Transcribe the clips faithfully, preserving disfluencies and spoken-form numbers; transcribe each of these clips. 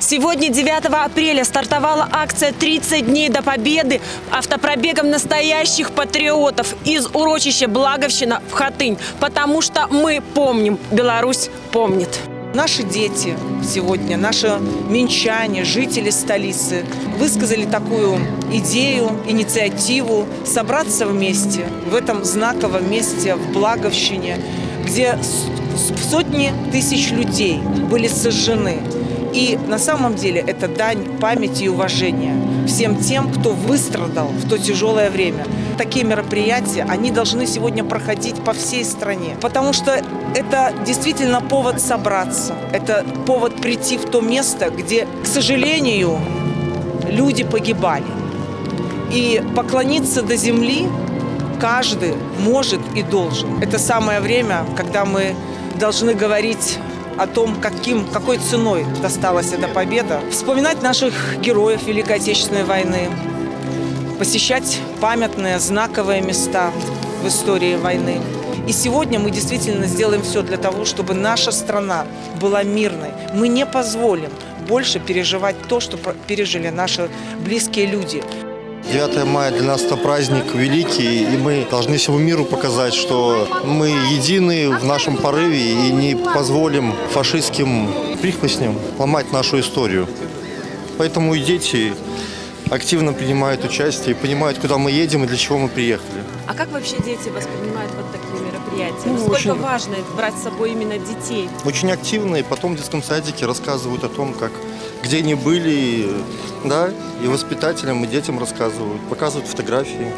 Сегодня, девятого апреля, стартовала акция «тридцать дней до победы» автопробегом настоящих патриотов из урочища Благовщина в Хатынь. Потому что мы помним, Беларусь помнит. Наши дети сегодня, наши минчане, жители столицы высказали такую идею, инициативу собраться вместе в этом знаковом месте в Благовщине, где сотни тысяч людей были сожжены. И на самом деле это дань памяти и уважения всем тем, кто выстрадал в то тяжелое время. Такие мероприятия, они должны сегодня проходить по всей стране, потому что это действительно повод собраться, это повод прийти в то место, где, к сожалению, люди погибали. И поклониться до земли каждый может и должен. Это самое время, когда мы должны говорить о том, каким, какой ценой досталась эта победа, вспоминать наших героев Великой Отечественной войны, посещать памятные, знаковые места в истории войны. И сегодня мы действительно сделаем все для того, чтобы наша страна была мирной. Мы не позволим больше переживать то, что пережили наши близкие люди. девятое мая для нас это праздник великий, и мы должны всему миру показать, что мы едины в нашем порыве и не позволим фашистским прихвостням ломать нашу историю. Поэтому и дети активно принимают участие и понимают, куда мы едем и для чего мы приехали. А как вообще дети воспринимают вот такие мероприятия? Ну, Насколько очень... важно брать с собой именно детей? Очень активно, и потом в детском садике рассказывают о том, как, где они были, да, и воспитателям, и детям рассказывают, показывают фотографии.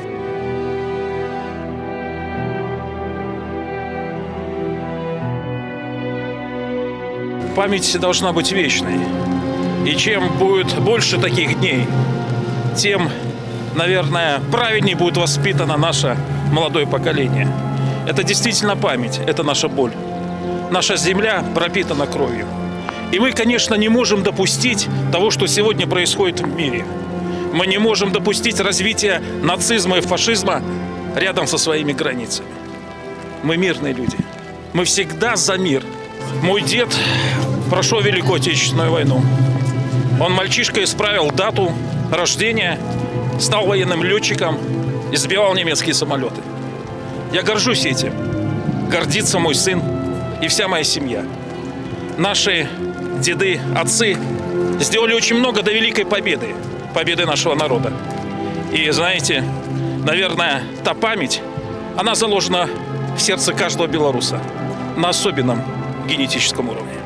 Память должна быть вечной. И чем будет больше таких дней, тем, наверное, правильнее будет воспитано наше молодое поколение. Это действительно память, это наша боль. Наша земля пропитана кровью. И мы, конечно, не можем допустить того, что сегодня происходит в мире. Мы не можем допустить развития нацизма и фашизма рядом со своими границами. Мы мирные люди. Мы всегда за мир. Мой дед прошел Великую Отечественную войну. Он мальчишкой исправил дату рождения, стал военным летчиком и сбивал немецкие самолеты. Я горжусь этим. Гордится мой сын и вся моя семья. Наши деды, отцы сделали очень много до Великой Победы, победы нашего народа. И знаете, наверное, та память, она заложена в сердце каждого белоруса на особенном генетическом уровне.